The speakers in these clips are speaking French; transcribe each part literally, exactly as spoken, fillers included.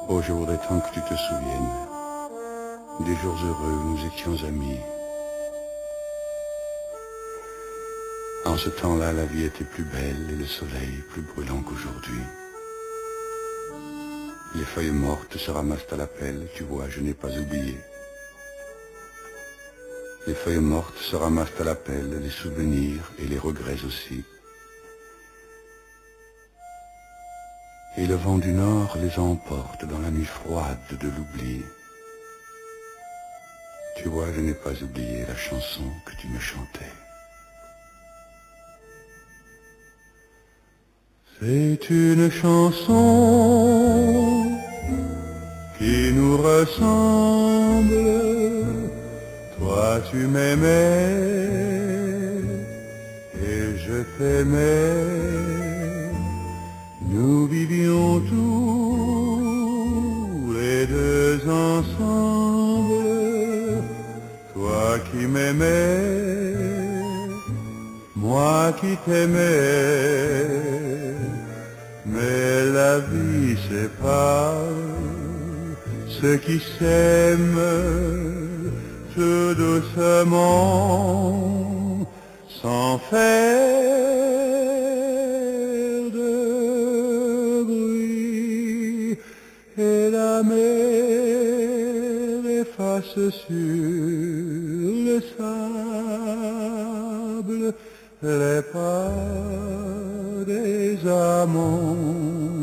Oh, je voudrais tant que tu te souviennes des jours heureux où nous étions amis. En ce temps-là, la vie était plus belle et le soleil plus brûlant qu'aujourd'hui. Les feuilles mortes se ramassent à la pelle, tu vois, je n'ai pas oublié. Les feuilles mortes se ramassent à la pelle, les souvenirs et les regrets aussi. Et le vent du nord les emporte dans la nuit froide de l'oubli. Tu vois, je n'ai pas oublié la chanson que tu me chantais. C'est une chanson qui nous ressemble. Toi tu m'aimais et je t'aimais. Nous vivions tous les deux ensemble. Toi qui m'aimais, moi qui t'aimais. Mais la vie sépare ceux qui s'aiment tout doucement, sans faire de bruit. Et la mer efface sur le sable les pas des amants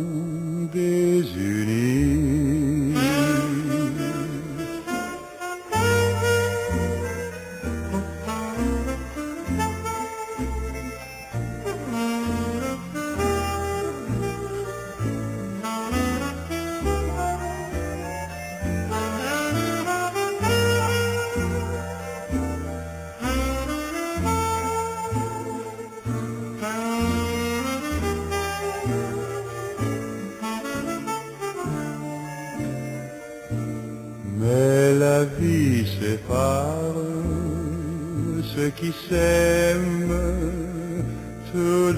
désunis. Mais la vie sépare ceux qui s'aiment tout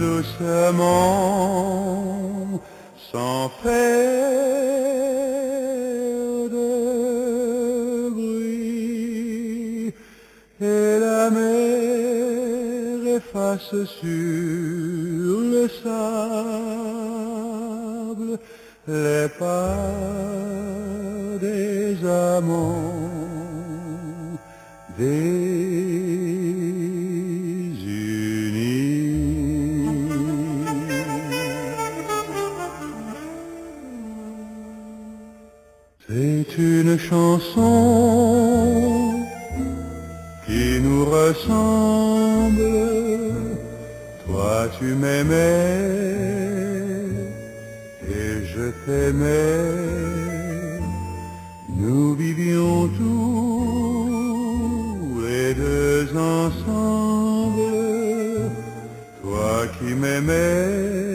doucement, sans faire de bruit. Et la mer efface sur le sable les pas des amants désunis. C'est une chanson qui nous ressemble. Toi tu m'aimais et je t'aimais. Nous vivions tous les deux ensemble. Toi qui m'aimais,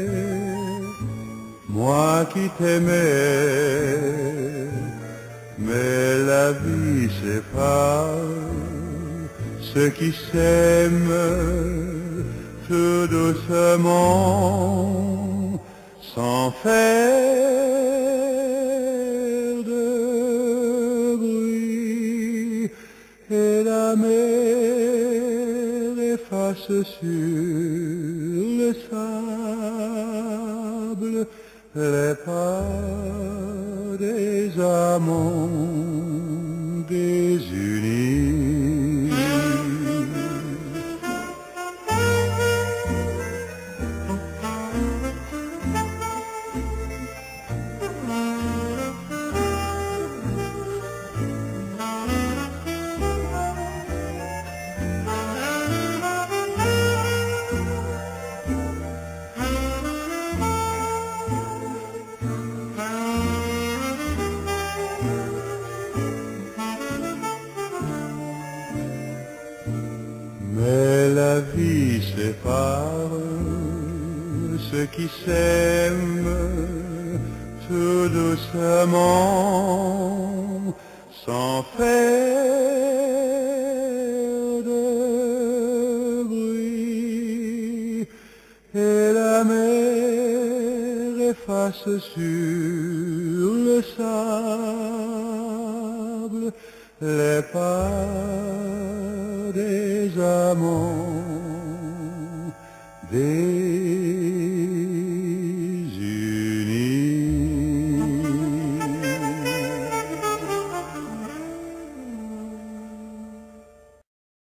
moi qui t'aimais. Mais la vie sépare ceux qui s'aiment tout doucement, sans faire de bruit. Et la mer efface sur le sable les pas des amants désunis. Mais la vie sépare ceux qui s'aiment tout doucement, sans faire de bruit. Et la mer efface sur le sable les pas des amants, des